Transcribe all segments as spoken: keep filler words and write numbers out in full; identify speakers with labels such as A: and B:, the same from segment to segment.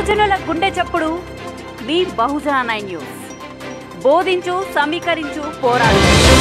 A: బహుజనుల గుండె చప్పుడు మీ బహుజన నైన్ న్యూస్. బోధించు, సమీకరించు, పోరాడు.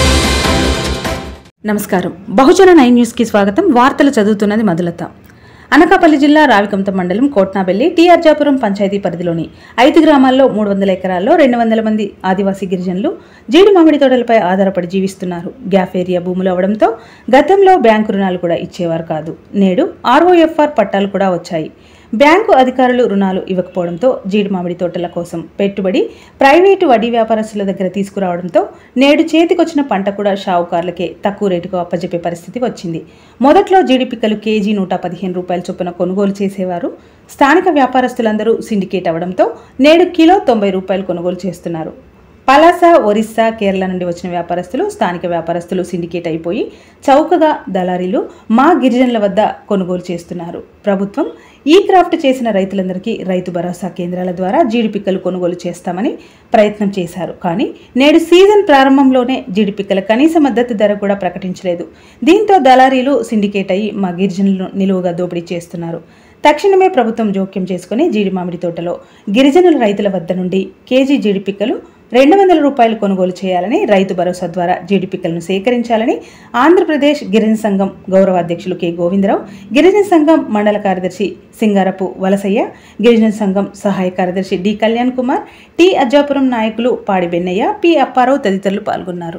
B: నమస్కారం. బహుజన నైన్ న్యూస్ కి స్వాగతం. వార్తలు చదువుతున్నది మధులత. అనకాపల్లి జిల్లా రావికంత మండలం కోట్నాబెల్లి టీ అర్జాపురం పంచాయతీ పరిధిలోని ఐదు గ్రామాల్లో మూడు వందల ఎకరాల్లో రెండు వందల మంది ఆదివాసీ గిరిజనులు జీడి మామిడి తోటలపై ఆధారపడి జీవిస్తున్నారు. గ్యాప్ ఏరియా భూములు అవడంతో గతంలో బ్యాంకు రుణాలు కూడా ఇచ్చేవారు కాదు. నేడు ఆర్ఓఎఫ్ఆర్ పట్టాలు కూడా వచ్చాయి. బ్యాంకు అధికారులు రుణాలు ఇవ్వకపోవడంతో జీడి మామిడి తోటల కోసం పెట్టుబడి ప్రైవేటు వడ్డీ వ్యాపారస్తుల దగ్గర తీసుకురావడంతో నేడు చేతికొచ్చిన పంట కూడా షావుకారులకే తక్కువ రేటుకు అప్పజెప్పే పరిస్థితి వచ్చింది. మొదట్లో జీడి పిక్కలు కేజీ నూట పదిహేను రూపాయల చొప్పున కొనుగోలు చేసేవారు. స్థానిక వ్యాపారస్తులందరూ సిండికేట్ అవడంతో నేడు కిలో తొంభై రూపాయలు కొనుగోలు చేస్తున్నారు. పలాస, ఒరిస్సా, కేరళ నుండి వచ్చిన వ్యాపారస్తులు, స్థానిక వ్యాపారస్తులు సిండికేట్ అయిపోయి చౌకగా దళారీలు మా గిరిజనుల వద్ద కొనుగోలు చేస్తున్నారు. ప్రభుత్వం ఈ క్రాఫ్ట్ చేసిన రైతులందరికీ రైతు భరోసా కేంద్రాల ద్వారా జీడి పిక్కలు కొనుగోలు చేస్తామని ప్రయత్నం చేశారు. కానీ నేడు సీజన్ ప్రారంభంలోనే జీడి పిక్కల కనీస మద్దతు ధర కూడా ప్రకటించలేదు. దీంతో దళారీలు సిండికేట్ అయ్యి మా గిరిజనులను నిలువుగా దోపిడీ చేస్తున్నారు. తక్షణమే ప్రభుత్వం జోక్యం చేసుకుని జీడి మామిడి తోటలో గిరిజనుల రైతుల వద్ద నుండి కేజీ జీడి పిక్కలు రెండు వందల రూపాయలు కొనుగోలు చేయాలని, రైతు భరోసా ద్వారా జీడి పిక్కలను సేకరించాలని ఆంధ్రప్రదేశ్ గిరిజన సంఘం గౌరవ అధ్యక్షులు కె గోవిందరావు, గిరిజన సంఘం మండల కార్యదర్శి సింగారపు వలసయ్య, గిరిజన సంఘం సహాయ కార్యదర్శి డి కళ్యాణ్ కుమార్, టి అజ్జాపురం నాయకులు పాడి బెన్నయ్య, పి అప్పారావు తదితరులు పాల్గొన్నారు.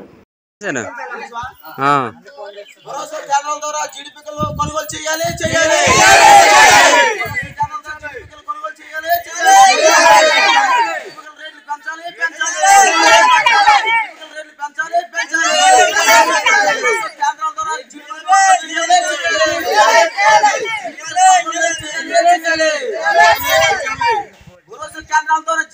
C: కేంద్రాలతో